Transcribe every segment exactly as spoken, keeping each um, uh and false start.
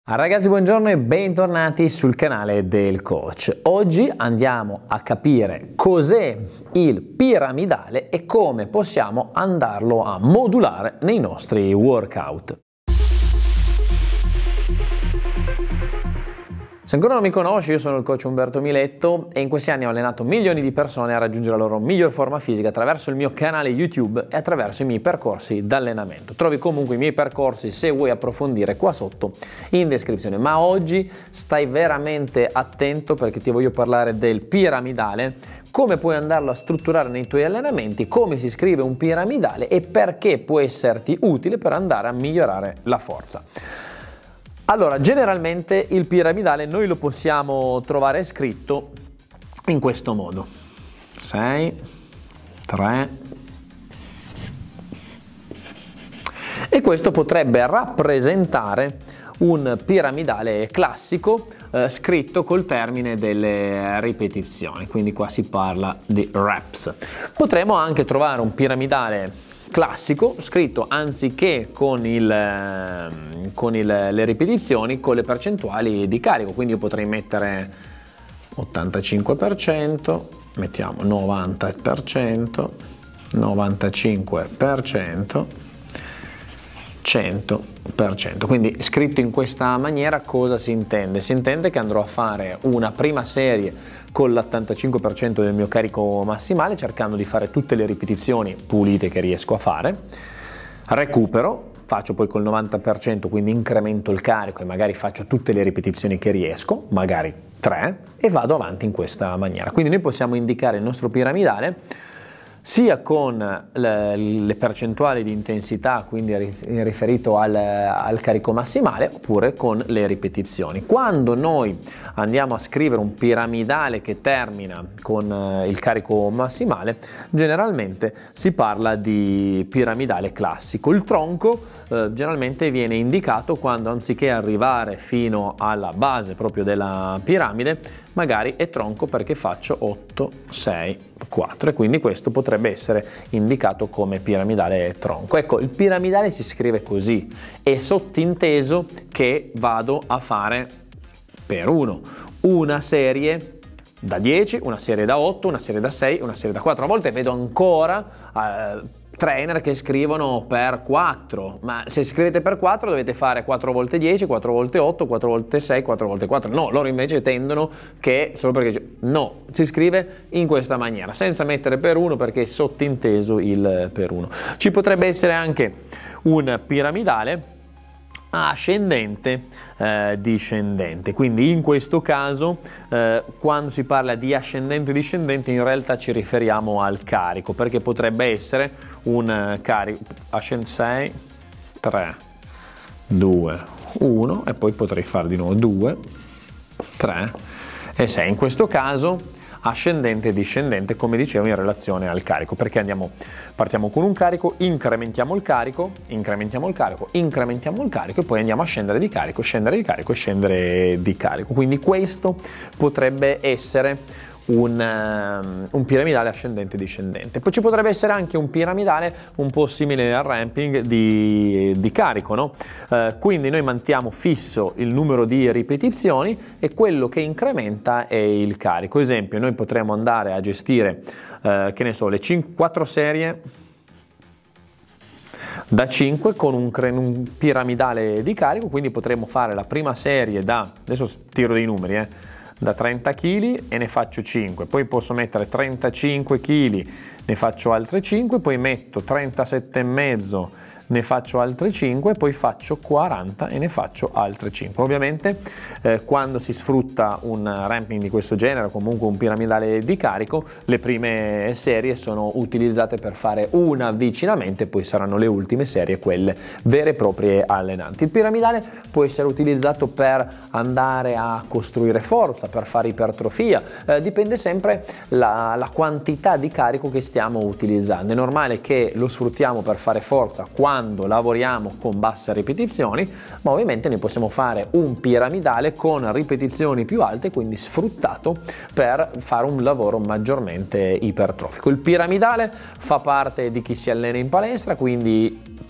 Ragazzi, buongiorno e bentornati sul canale del coach. Oggi andiamo a capire cos'è il piramidale e come possiamo andarlo a modulare nei nostri workout. Se ancora non mi conosci, io sono il coach Umberto Miletto e in questi anni ho allenato milioni di persone a raggiungere la loro miglior forma fisica attraverso il mio canale YouTube e attraverso i miei percorsi d'allenamento. Trovi comunque i miei percorsi, se vuoi approfondire, qua sotto in descrizione. Ma oggi stai veramente attento perché ti voglio parlare del piramidale, come puoi andarlo a strutturare nei tuoi allenamenti, come si scrive un piramidale e perché può esserti utile per andare a migliorare la forza. Allora, generalmente il piramidale noi lo possiamo trovare scritto in questo modo: sei, tre, e questo potrebbe rappresentare un piramidale classico eh, scritto col termine delle ripetizioni, quindi qua si parla di reps. Potremmo anche trovare un piramidale classico scritto, anziché con, il, con il, le ripetizioni, con le percentuali di carico. Quindi io potrei mettere ottantacinque per cento, mettiamo novanta per cento, novantacinque per cento, cento per cento. Quindi scritto in questa maniera cosa si intende? Si intende che andrò a fare una prima serie con l'ottantacinque per cento del mio carico massimale, cercando di fare tutte le ripetizioni pulite che riesco a fare, recupero, faccio poi col novanta per cento, quindi incremento il carico e magari faccio tutte le ripetizioni che riesco, magari tre, e vado avanti in questa maniera. Quindi noi possiamo indicare il nostro piramidale sia con le, le percentuali di intensità, quindi riferito al, al carico massimale, oppure con le ripetizioni. Quando noi andiamo a scrivere un piramidale che termina con il carico massimale, generalmente si parla di piramidale classico. Il tronco eh, generalmente viene indicato quando, anziché arrivare fino alla base proprio della piramide, magari è tronco perché faccio otto, sei, quattro, e quindi questo potrebbe essere indicato come piramidale tronco. Ecco, il piramidale si scrive così, è sottinteso che vado a fare per uno una serie da dieci, una serie da otto, una serie da sei, una serie da quattro. A volte vedo ancora eh, trainer che scrivono per quattro, ma se scrivete per quattro dovete fare quattro volte dieci, quattro volte otto, quattro volte sei, quattro volte quattro. No, loro invece tendono che solo perché no, si scrive in questa maniera senza mettere per uno perché è sottinteso il per uno. Ci potrebbe essere anche un piramidale ascendente eh, discendente, quindi in questo caso eh, quando si parla di ascendente discendente in realtà ci riferiamo al carico, perché potrebbe essere un carico ascendente sei, tre, due, uno e poi potrei fare di nuovo due, tre e sei. In questo caso ascendente e discendente, come dicevo, in relazione al carico, perché andiamo, partiamo con un carico, incrementiamo il carico, incrementiamo il carico, incrementiamo il carico e poi andiamo a scendere di carico, scendere di carico e scendere di carico. Quindi questo potrebbe essere un, um, un piramidale ascendente discendente. Poi ci potrebbe essere anche un piramidale un po' simile al ramping di, di carico, no? Uh, quindi noi mantiamo fisso il numero di ripetizioni e quello che incrementa è il carico. Esempio, noi potremmo andare a gestire uh, che ne so, le quattro serie da cinque con un, un piramidale di carico, quindi potremmo fare la prima serie da, adesso tiro dei numeri, eh, da trenta chili e ne faccio cinque, poi posso mettere trentacinque chili, ne faccio altre cinque, poi metto trentasette e mezzo, ne faccio altre cinque, poi faccio quaranta e ne faccio altre cinque. Ovviamente eh, quando si sfrutta un ramping di questo genere, o comunque un piramidale di carico, le prime serie sono utilizzate per fare un avvicinamento e poi saranno le ultime serie quelle vere e proprie allenanti. Il piramidale può essere utilizzato per andare a costruire forza, per fare ipertrofia, eh, dipende sempre la, la quantità di carico che stiamo utilizzando. È normale che lo sfruttiamo per fare forza quando quando lavoriamo con basse ripetizioni, ma ovviamente noi possiamo fare un piramidale con ripetizioni più alte, quindi sfruttato per fare un lavoro maggiormente ipertrofico. Il piramidale fa parte di chi si allena in palestra, quindi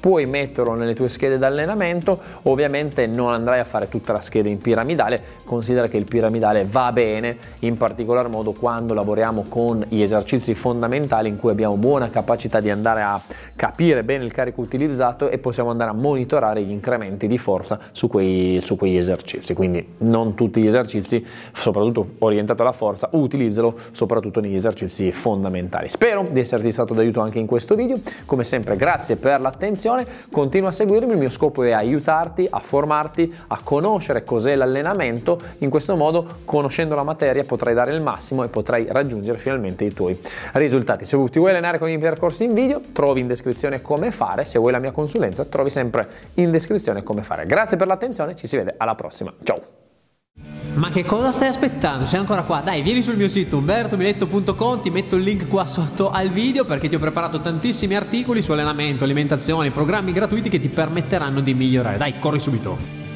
puoi metterlo nelle tue schede d'allenamento. Ovviamente non andrai a fare tutta la scheda in piramidale, considera che il piramidale va bene in particolar modo quando lavoriamo con gli esercizi fondamentali in cui abbiamo buona capacità di andare a capire bene il carico utilizzato e possiamo andare a monitorare gli incrementi di forza su quei, su quegli esercizi. Quindi non tutti gli esercizi, soprattutto orientati alla forza, utilizzalo soprattutto negli esercizi fondamentali. Spero di esserti stato d'aiuto anche in questo video. Come sempre, grazie per l'attenzione, continua a seguirmi, il mio scopo è aiutarti a formarti, a conoscere cos'è l'allenamento. In questo modo, conoscendo la materia, potrai dare il massimo e potrai raggiungere finalmente i tuoi risultati. Se ti vuoi allenare con i miei percorsi in video, trovi in descrizione come fare. Se vuoi la mia consulenza, trovi sempre in descrizione come fare. Grazie per l'attenzione, ci si vede alla prossima. Ciao! Ma che cosa stai aspettando? Sei ancora qua? Dai, vieni sul mio sito umberto miletto punto com, ti metto il link qua sotto al video perché ti ho preparato tantissimi articoli su allenamento, alimentazione, programmi gratuiti che ti permetteranno di migliorare. Dai, corri subito!